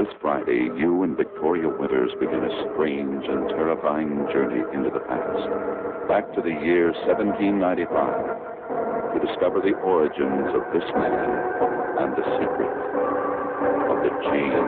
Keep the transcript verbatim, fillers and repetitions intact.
This Friday, you and Victoria Winters begin a strange and terrifying journey into the past, back to the year seventeen ninety-five, to discover the origins of this man and the secret of the chain